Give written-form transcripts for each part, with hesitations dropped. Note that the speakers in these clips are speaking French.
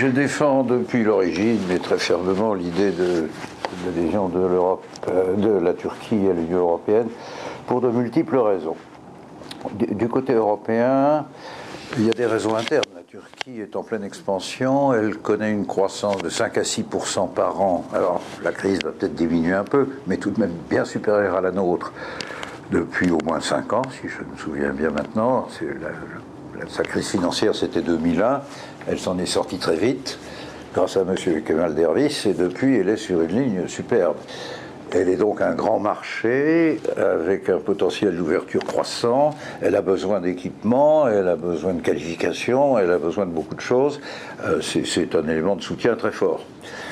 je défends depuis l'origine, mais très fermement, l'idée de l'adhésion de l'Europe, de la Turquie à l'Union européenne, pour de multiples raisons. Du côté européen, il y a des raisons internes. La Turquie est en pleine expansion, elle connaît une croissance de 5 à 6% par an. Alors, la crise va peut-être diminuer un peu, mais tout de même bien supérieure à la nôtre depuis au moins 5 ans, si je me souviens bien maintenant. Sa crise financière, c'était 2001. Elle s'en est sortie très vite, grâce à M. Kemal Dervish, et depuis, elle est sur une ligne superbe. Elle est donc un grand marché avec un potentiel d'ouverture croissant. Elle a besoin d'équipements, elle a besoin de qualifications, elle a besoin de beaucoup de choses. C'est un élément de soutien très fort.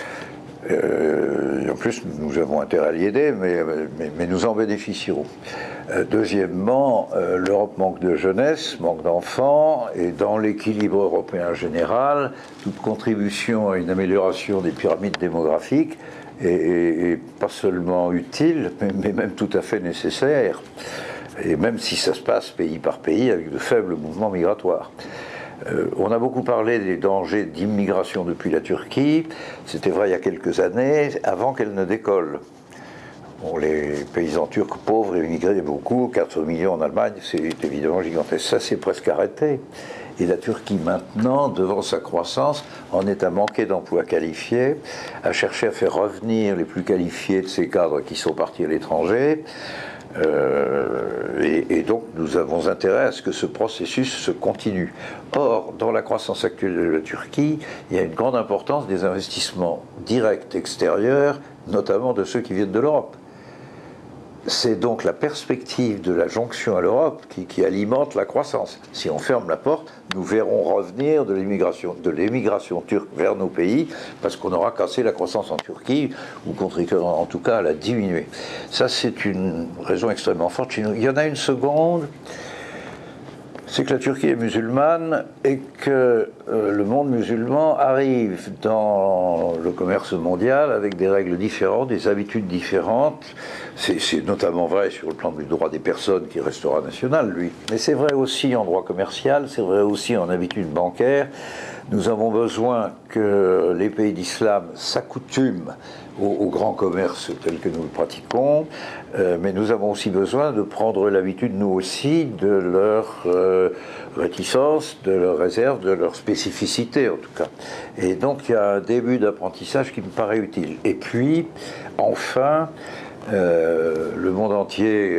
En plus, nous avons intérêt à l'y aider, mais nous en bénéficierons. Deuxièmement, l'Europe manque de jeunesse, manque d'enfants, et dans l'équilibre européen général, toute contribution à une amélioration des pyramides démographiques est pas seulement utile, mais même tout à fait nécessaire. Et même si ça se passe pays par pays avec de faibles mouvements migratoires. On a beaucoup parlé des dangers d'immigration depuis la Turquie. C'était vrai il y a quelques années, avant qu'elle ne décolle. Bon, les paysans turcs pauvres immigraient beaucoup, 4 millions en Allemagne, c'est évidemment gigantesque. Ça s'est presque arrêté. Et la Turquie maintenant, devant sa croissance, en est à manquer d'emplois qualifiés, à chercher à faire revenir les plus qualifiés de ces cadres qui sont partis à l'étranger. Et donc nous avons intérêt à ce que ce processus se continue. Or, dans la croissance actuelle de la Turquie, il y a une grande importance des investissements directs extérieurs, notamment de ceux qui viennent de l'Europe. C'est donc la perspective de la jonction à l'Europe qui alimente la croissance. Si on ferme la porte, nous verrons revenir de l'émigration turque vers nos pays, parce qu'on aura cassé la croissance en Turquie, ou contribuera en tout cas à la diminuer. Ça, c'est une raison extrêmement forte chez nous. Il y en a une seconde, c'est que la Turquie est musulmane et que le monde musulman arrive dans le commerce mondial avec des règles différentes, des habitudes différentes. C'est notamment vrai sur le plan du droit des personnes qui restera national, lui. Mais c'est vrai aussi en droit commercial, c'est vrai aussi en habitudes bancaires. Nous avons besoin que les pays d'islam s'accoutument au grand commerce tel que nous le pratiquons, mais nous avons aussi besoin de prendre l'habitude, nous aussi, de leur réticence, de leur réserve, de leur spécificité en tout cas. Et donc il y a un début d'apprentissage qui me paraît utile. Et puis, enfin, le monde entier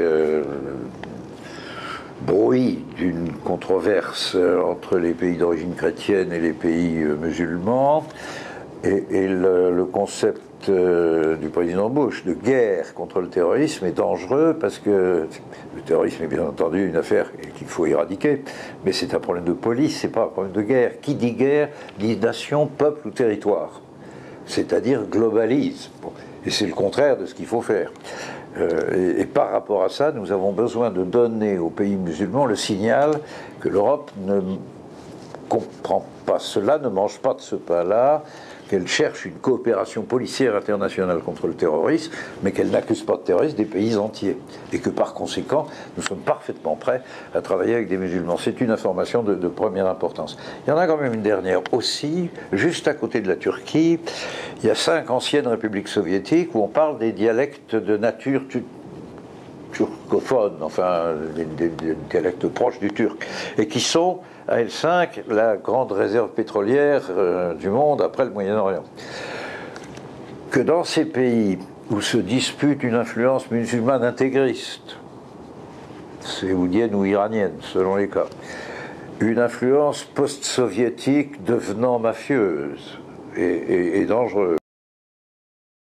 brouille d'une controverse entre les pays d'origine chrétienne et les pays musulmans. Et le concept du président Bush de guerre contre le terrorisme est dangereux parce que le terrorisme est bien entendu une affaire qu'il faut éradiquer, mais c'est un problème de police, c'est pas un problème de guerre. Qui dit guerre dit nation, peuple ou territoire, c'est-à-dire globalise. Bon. Et c'est le contraire de ce qu'il faut faire. Et par rapport à ça, nous avons besoin de donner aux pays musulmans le signal que l'Europe ne comprend pas cela, ne mange pas de ce pain-là, qu'elle cherche une coopération policière internationale contre le terrorisme, mais qu'elle n'accuse pas de terrorisme des pays entiers. Et que par conséquent, nous sommes parfaitement prêts à travailler avec des musulmans. C'est une information de première importance. Il y en a quand même une dernière aussi, juste à côté de la Turquie. Il y a 5 anciennes républiques soviétiques où on parle des dialectes de nature turcophone, enfin des dialectes proches du turc, et qui sont à L5 la grande réserve pétrolière du monde après le Moyen-Orient. Que dans ces pays où se dispute une influence musulmane intégriste, saoudienne ou iranienne selon les cas, une influence post-soviétique devenant mafieuse et dangereuse,